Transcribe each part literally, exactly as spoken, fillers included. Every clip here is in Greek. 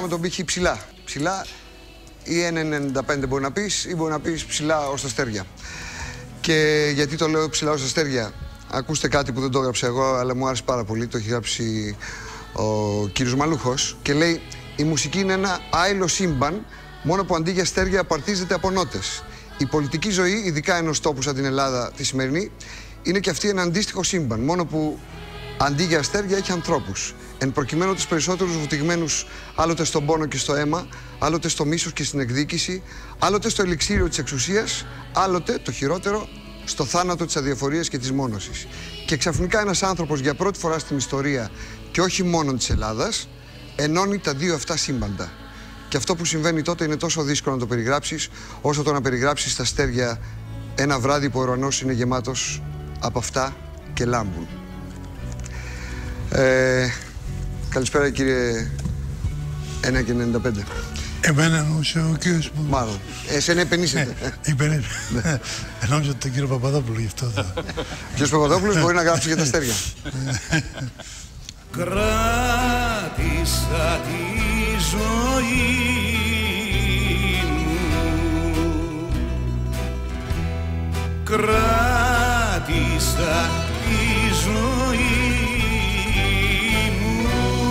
κάνω τον πύχη ψηλά. Ψηλά ή ένα ενενήντα πέντε μπορεί να πεις, ή μπορεί να πεις ψηλά ως τα αστέρια. Και γιατί το λέω ψηλά ως τα αστέρια, ακούστε κάτι που δεν το έγραψα εγώ, αλλά μου άρεσε πάρα πολύ, το έχει γράψει ο κύριος Μαλούχος και λέει: η μουσική είναι ένα άειλο σύμπαν, μόνο που αντί για αστέρια απαρτίζεται από νότες. Η πολιτική ζωή, ειδικά ενός τόπου σαν την Ελλάδα τη σημερινή, είναι και αυτή ένα αντίστοιχο σύμπαν, μόνο που αντί για αστέρια έχει ανθρώπους. Εν προκειμένου τους περισσότερους βουτυγμένους άλλοτε στον πόνο και στο αίμα, άλλοτε στο μίσος και στην εκδίκηση, άλλοτε στο ελιξίριο της εξουσίας, άλλοτε, το χειρότερο, στο θάνατο της αδιαφορίας και της μόνωσης. Και ξαφνικά ένας άνθρωπος για πρώτη φορά στην ιστορία, και όχι μόνο της Ελλάδας, ενώνει τα δύο αυτά σύμπαντα. Και αυτό που συμβαίνει τότε είναι τόσο δύσκολο να το περιγράψεις, όσο το να περιγράψεις τα αστέρια ένα βράδυ που ο ουρανός είναι γεμάτος από αυτά και λάμπουν. Ε, καλησπέρα κύριε ένα και ενενήντα πέντε. Εμένα εννοούσε ο κύριος μου. Μάλλον. Εσένα επενήσετε. Ναι, υπενήσετε. Εννοούσε τον κύριο Παπαδόπουλο γι' αυτό. Ο κύριος Παπαδόπουλος μπορεί να γράψει για τα αστέρια. Κράτησα τη ζωή μου, κράτησα τη ζωή μου,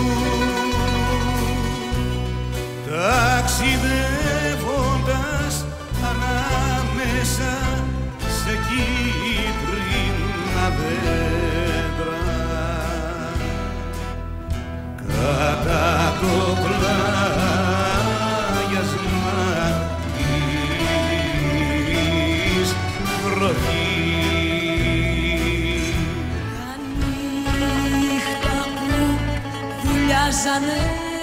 ταξιδεύοντας ανάμεσα σε κίτρινα δέντρα, κατά το πλάγιασμα της βροχής. Τα νύχτα που δουλειάζανε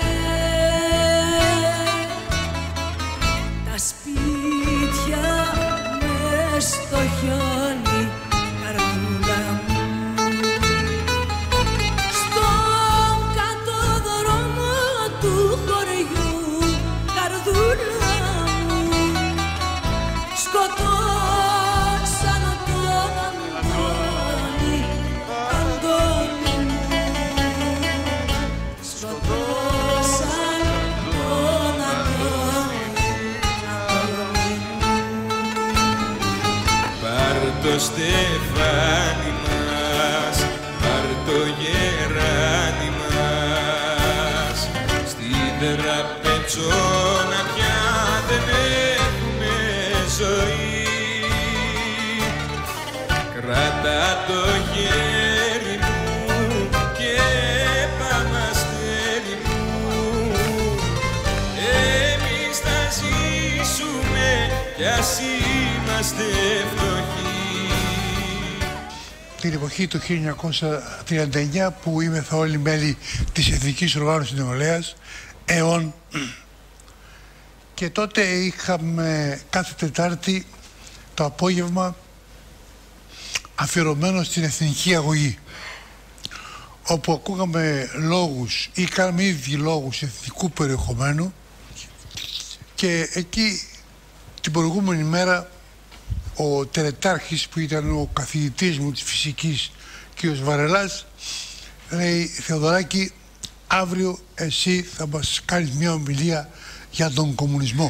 τα σπίτια μες στο χιόνι, καρδούλα μου, στον κάτω δρόμο του χωριού, καρδούλα μου, σκοτώσαν τον Αντώνη, Αντώνη μου, σκοτώσαν τον Αντώνη, Αντώνη μου. Πάρ' το στεφάνι μας, πάρ' το γεράνι μας, στη δραπετσόνα πια δεν έχουμε ζωή. Κράτα το χέρι μου και πάμε αστέρι μου, εμείς θα ζήσουμε κι ας είμαστε φτωχοί. Την εποχή του χίλια εννιακόσια τριάντα εννιά που είμεθα όλοι μέλη της Εθνικής Οργάνωσης Νεολαίας, ΕΟΝ, και τότε είχαμε κάθε Τετάρτη το απόγευμα αφιερωμένο στην εθνική αγωγή, όπου ακούγαμε λόγους ή κάναμε ήδη λόγους εθνικού περιεχομένου, και εκεί την προηγούμενη μέρα ο τελετάρχης που ήταν ο καθηγητής μου της φυσικής, κ. Βαρελάς, λέει: Θεοδωράκη, αύριο εσύ θα μας κάνεις μια ομιλία για τον κομμουνισμό,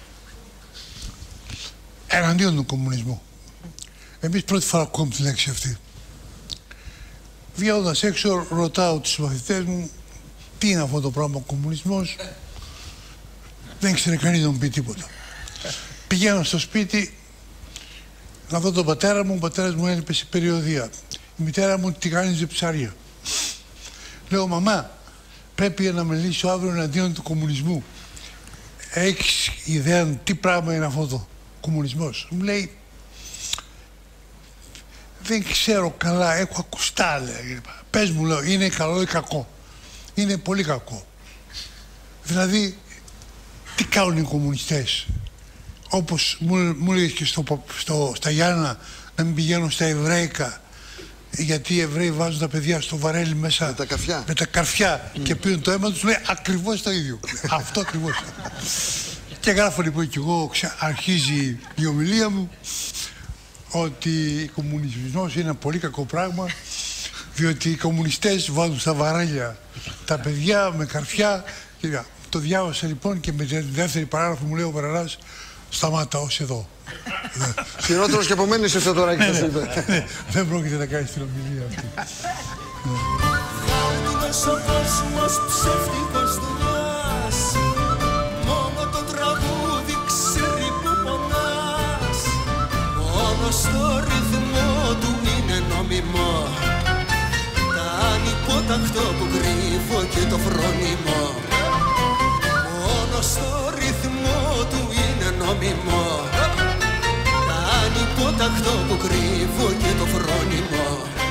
εναντίον του κομμουνισμού. Εμείς πρώτη φορά ακούμε τη λέξη αυτή. Βγαίνοντας έξω, ρωτάω τους μαθητές μου τι είναι αυτό το πράγμα ο κομμουνισμός. Δεν ξέρει κανείς να μου πει τίποτα. Πηγαίνω στο σπίτι να δω τον πατέρα μου. Ο πατέρας μου έλειπε σε περιοδεία. Η μητέρα μου τηγάνιζε ψάρια. Λέω: μαμά, πρέπει να μιλήσω αύριο εναντίον του κομμουνισμού. Έχεις ιδέα τι πράγμα είναι αυτό το κομμουνισμός? Μου λέει: δεν ξέρω καλά, έχω ακουστά, λέει. Πες μου, λέω, είναι καλό ή κακό? Είναι πολύ κακό. Δηλαδή, τι κάνουν οι κομμουνιστές? Όπως μου, μου έλεγες και στο, στο, στα Γιάννα, να μην πηγαίνουν στα Εβραίικα, γιατί οι Εβραίοι βάζουν τα παιδιά στο βαρέλι μέσα με τα καρφιά, με τα καρφιά mm. και πίνουν το αίμα τους. Λέει ακριβώς το ίδιο. Αυτό ακριβώς. Και γράφω λοιπόν κι εγώ, αρχίζει η ομιλία μου, ότι ο κομμουνισμός είναι ένα πολύ κακό πράγμα, διότι οι κομμουνιστές βάζουν στα βαρέλια τα παιδιά με καρφιά. Το διάβασα λοιπόν και με τη δεύτερη παράγραφο μου λέει ο Βεραράς, σταμάτα ως εδώ. Χειρότερος και από μένα είσαι ο Θεοδωράκης, θα σου είπε. Δεν πρόκειται να κάνεις την ομιλία αυτή. Χάρτινος ο κόσμος, ψεύτικος δουλειάς, μόνο το τραγούδι ξέρει που πονάς. Μόνο στο ρυθμό του είναι νόμιμο, τα ανυπότακτο που κρύβω και το φρόνιμο. Μόνο στο ρυθμό του είναι νόμιμο, τα ανυπότακτο που κρύβω και το φρόνιμο.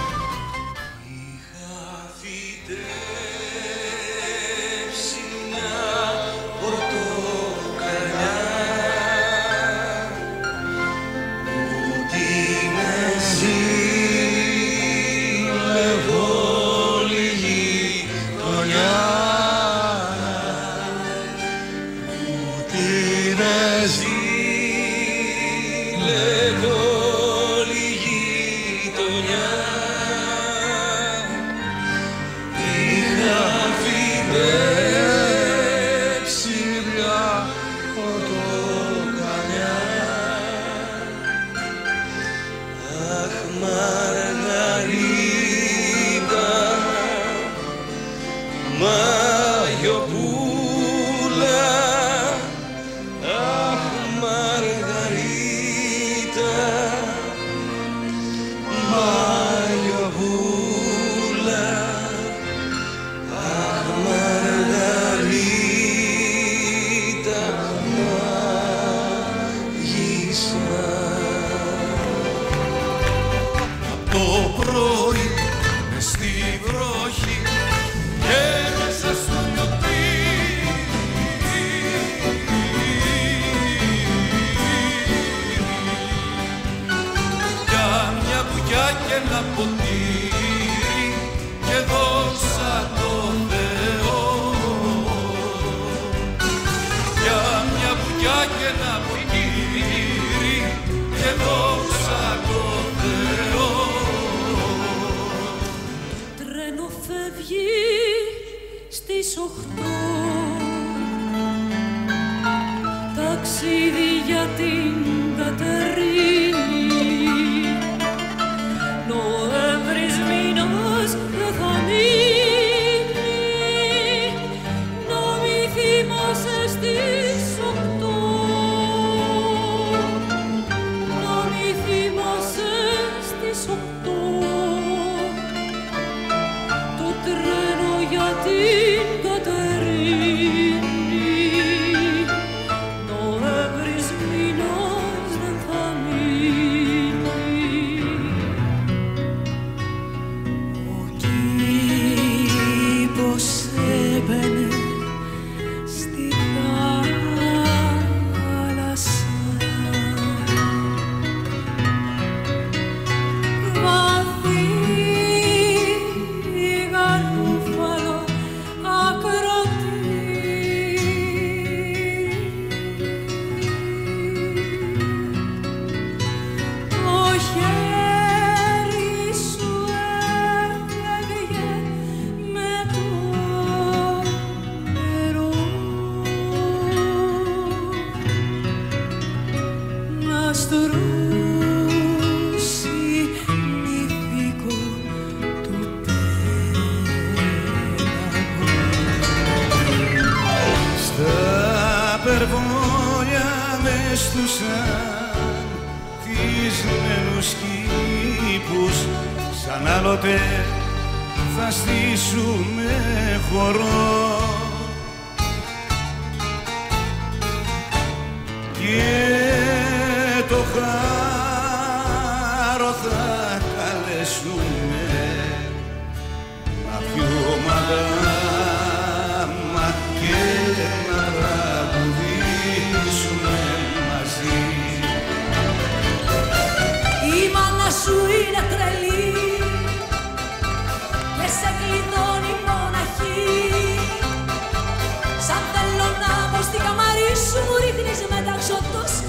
Θα στήσουμε χορό και το χάρο θα καλέσουμε να πιούμε αγάμα και να τραγουδήσουμε μαζί. Η μάνα σου είναι τρελή και σε κλειδώνει μοναχή. Σαν θέλω να μπω στη καμαρί σου, μου ρίχνεις μεταξωτός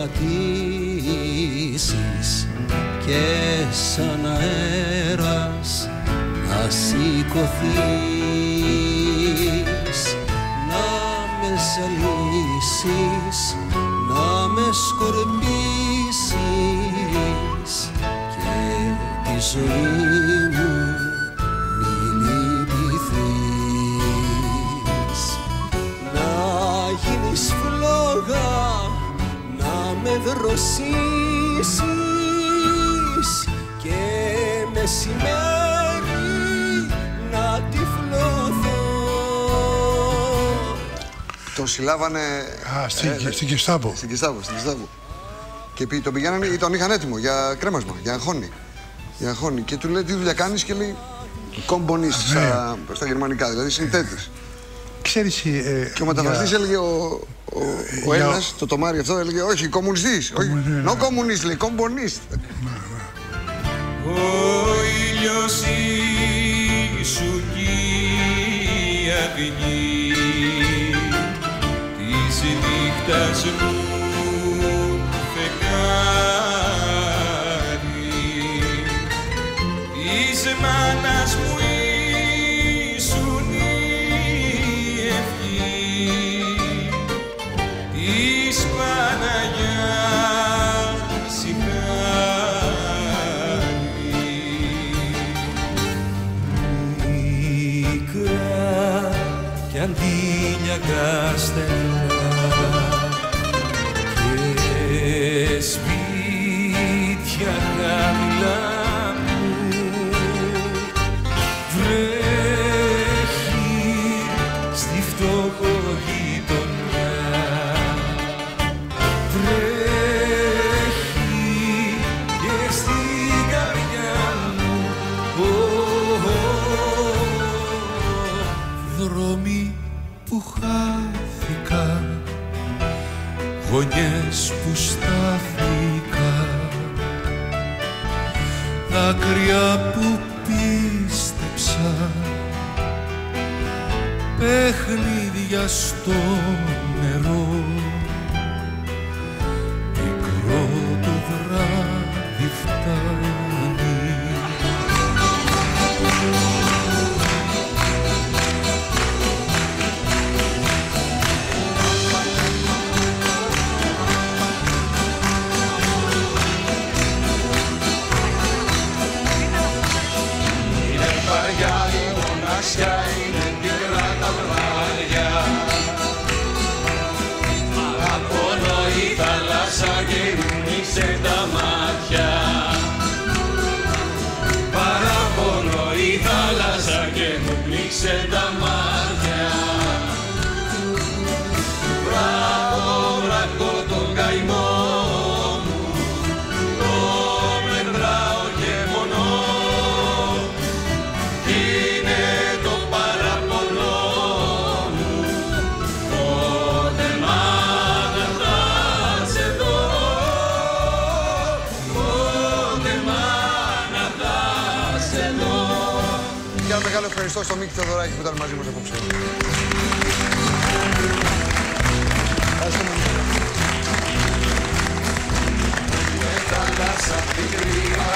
πατήσεις και σαν αέρας να σηκωθείς, να με ζαλίσεις, να με σκορπίσεις και τη ζωή μου μη λυπηθείς. Να γίνεις φλόγα, να με δροσίσεις και μεσημέρι να τυφλωθώ. Τον συλλάβανε. Α, στην, ε, στην Κεστάπο. Στην Κεστάπο, στην Κεστάπο. Και πει, τον πηγαίνανε ή τον είχαν έτοιμο για κρέμασμα, για αγχώνη. Για αγχώνη. Και του λέει τι δουλειά κάνεις και λέει κομπονίστ στα, στα γερμανικά, δηλαδή συνθέτης. Ξέρεις, ε, και ο μεταφραστής για... έλεγε ο, ο, ο για... Έλληνας, το τομάρι αυτό, έλεγε όχι, κομμουνιστής. Όχι, νο κομμουνίστ, λέει, κομπονίστ. Ο ήλιος ήσου κι η αυγή της νύχτας μου φεγγάρι, της μάνας μου ήσουν η ευχή, της Παναγιάς η χάρη. Μικρά κι αντίλιακα στενά και σπίτια χαμηλά μου βρέχει στη φτωχογειτονιά, βρέχει και στην καρδιά μου. Δρόμοι που χάθηκα, γωνιές που στάθηκα, δάκρυα που πίστεψα, παιχνίδια στο νερό, μικρό το βράδυ φτάνει. Είναι πικρά τα βράδια, παραπονώ η θάλασσα και ρίχνισε τα μάτια, παραπονώ η θάλασσα και μου πνίξε τα μάτια. Βράχω, βράχω τον καημό μου, το μετράω και μονό. Μεγάλο ευχαριστώ στο Μίκη Θεοδωράκη που ήταν μαζί μας απόψε. Με θάλασσα πικρή